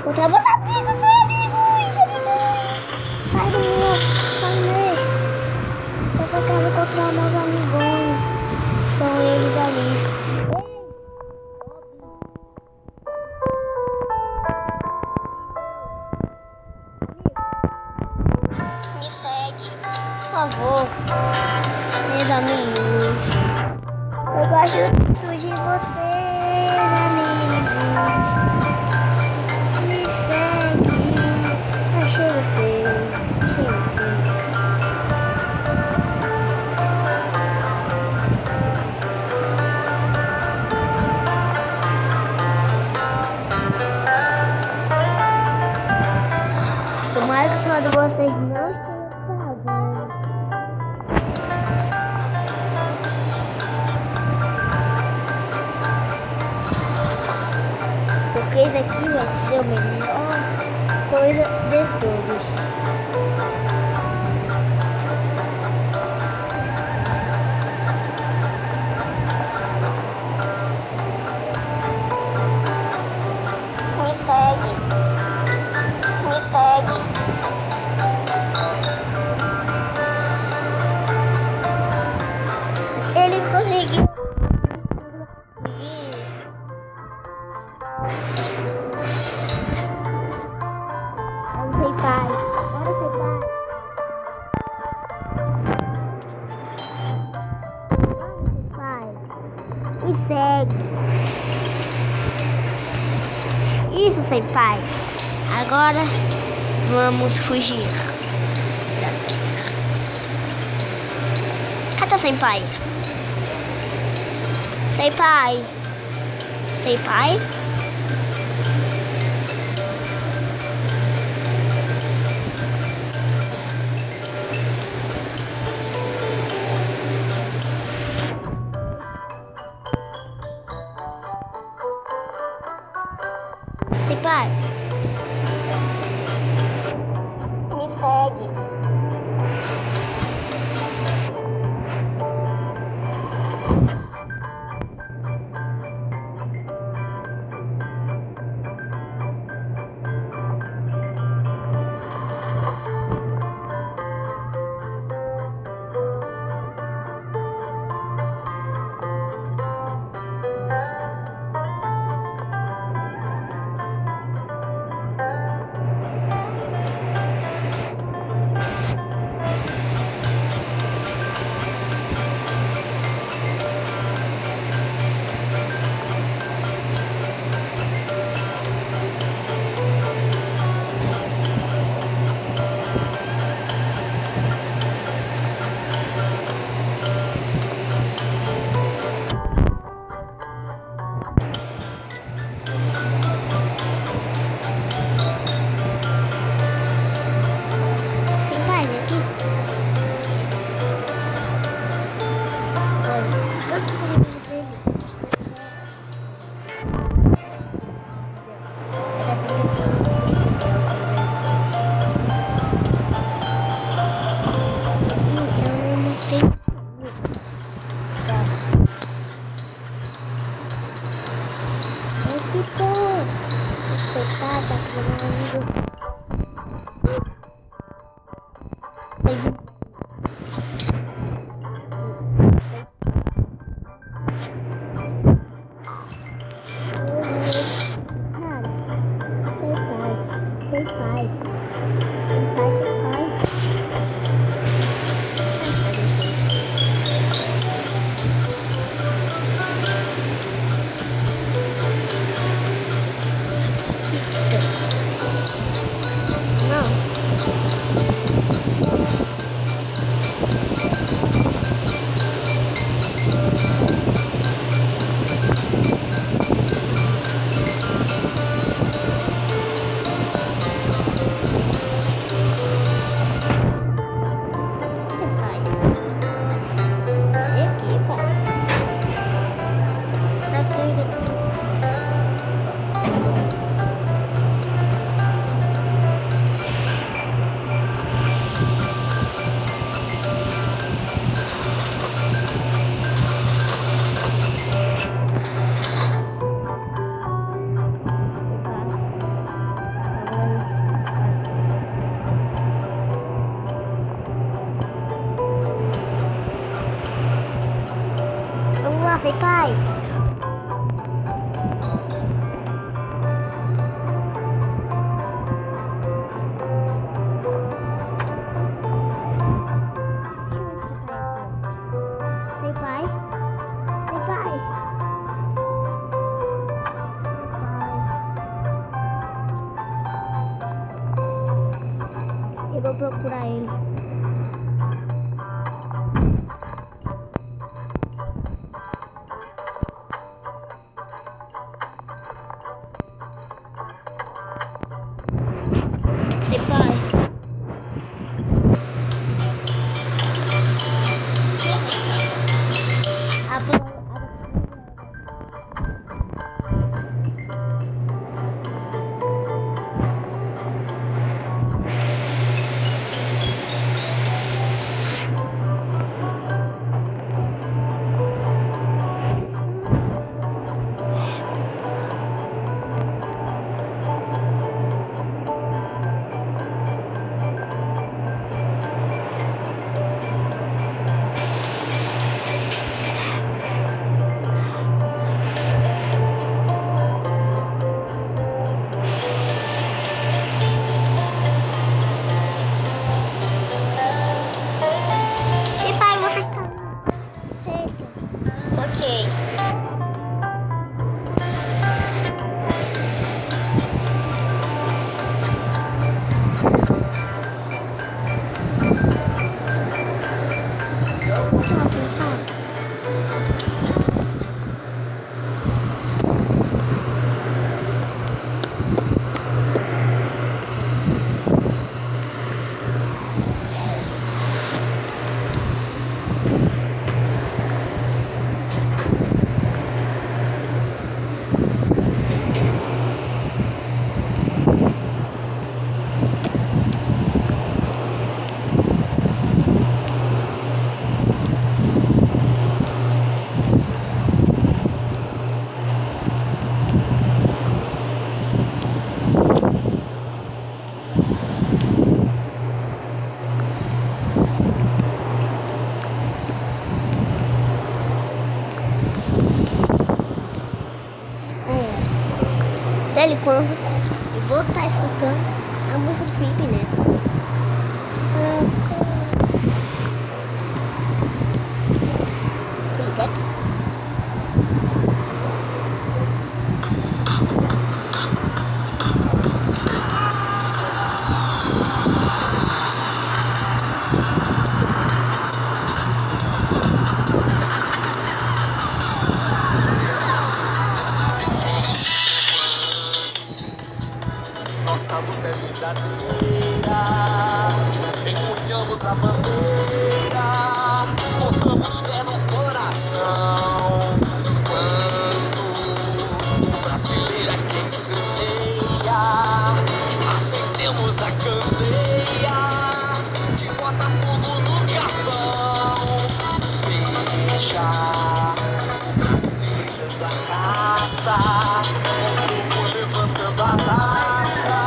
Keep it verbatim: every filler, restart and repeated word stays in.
Contra meus amigos, amigos, amigos. Sai do meu, sai meu. Eu só quero encontrar meus amigos. São eles ali. Me segue. Por favor, meus amigos. Eu gosto muito de vocês, amigos. Me segue. Achei você. Achei você. Tomara que o celular de vocês não esteja apagado. Porque esse aqui vai ser o melhor coisa de todos. Me segue. Me segue. Ele conseguiu. Eu sei, pai. Bora, sei, pai. Vamos, pai. E segue. Isso, sei, pai. Agora vamos fugir daqui. Cadê o senpai? Senpai. Senpai? Senpai? Me segue. Sei, pai. Sei, pai. Sei, pai. Eu vou procurar ele. Ei, pai. A Dele quando eu vou estar escutando a música do Felipe Neto. Felipe Neto. Nossa luta é verdadeira, empunhamos a bandeira, botamos fé no coração. Quando o brasileiro é quem semeia, acendemos a candeia e bota fogo no carvão. Veja, Brasil da raça, o povo levantando a taça.